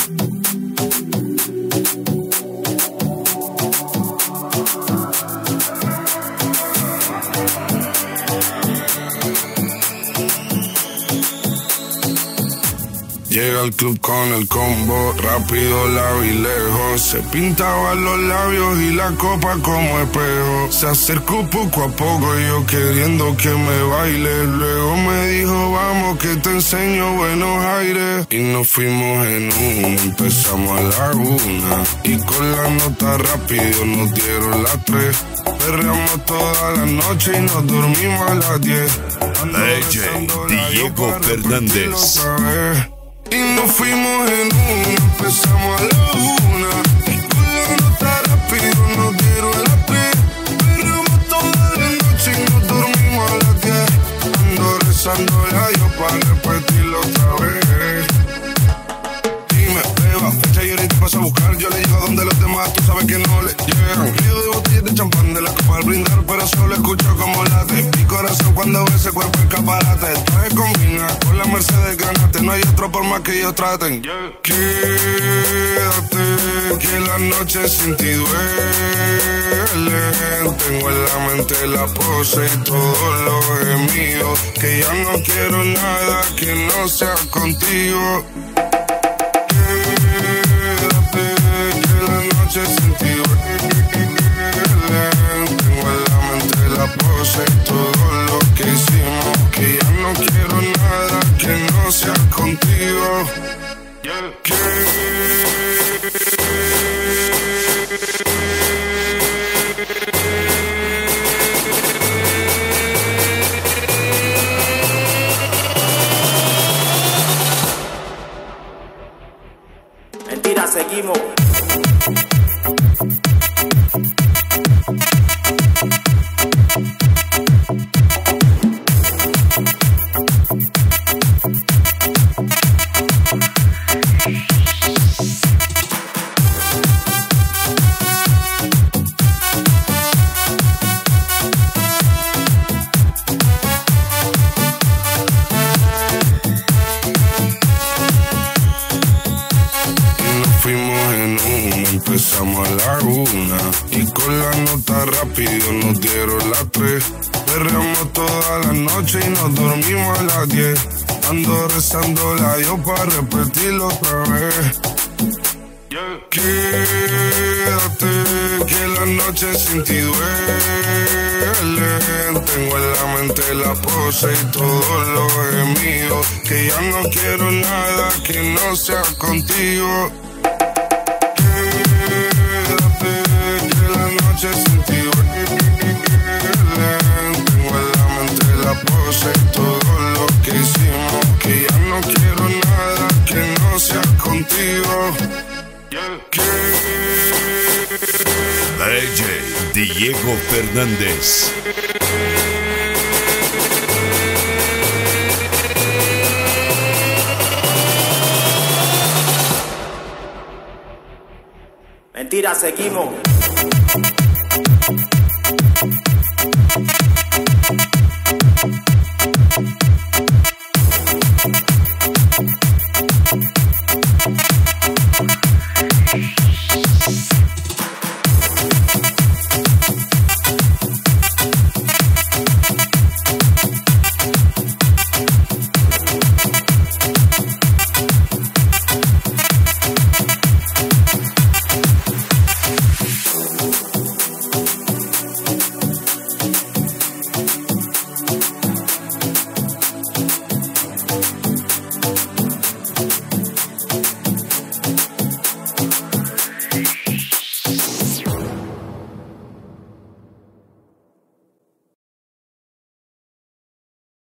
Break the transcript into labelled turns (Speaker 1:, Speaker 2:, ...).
Speaker 1: Llega al club con el combo, rápido la vi lejos. Se pintaban los labios y la copa como espejo. Se acercó poco a poco y yo queriendo que me baile. Luego me dijo, vamos que te enseño buenos aires. Y nos fuimos en uno, empezamos a la 1. Y con la nota rápido nos dieron las 3. Perreamos toda la noche y nos dormimos a las 10.
Speaker 2: DJ Diego Fernández.
Speaker 1: Y nos fuimos en uno, empezamos a la 1. Y con la nota rápido nos dieron las 3. Perreamos toda la noche y nos dormimos a las 10. Ando rezando la yo para repetirlo otra vez. Dime, beba, fecha y ahorita paso a buscar. Yo le llego donde los demás, tú sabes que no le llegan. Río de botellas de champán de la copa al brindar, pero solo escucho como late mi corazón cuando ve ese cuerpo escaparate. Traje combina con la Mercedes Granate, no hay otro por más que ellos traten. Quédate, que la noche sin ti duele. Tengo en la mente la pose y todo lo gemido, que ya no quiero nada que no sea contigo. Sin ti tengo en la mente la pose y todo lo que hicimos, que ya no quiero nada que no sea contigo.
Speaker 3: Mentira, seguimos.
Speaker 1: Empezamos a la 1 y con la nota rápido nos dieron las 3. Perreamos toda la noche y nos dormimos a las 10. Ando rezando la yo para repetirlo otra vez. Quédate, que la noche sin ti duele. Tengo en la mente la pose y todo lo gemido, que ya no quiero nada que no sea contigo. Sin ti tengo en la mente la pose y todo lo que hicimos, que ya no quiero nada que no sea contigo.
Speaker 2: DJ Diego Fernández.
Speaker 3: Mentira, seguimos.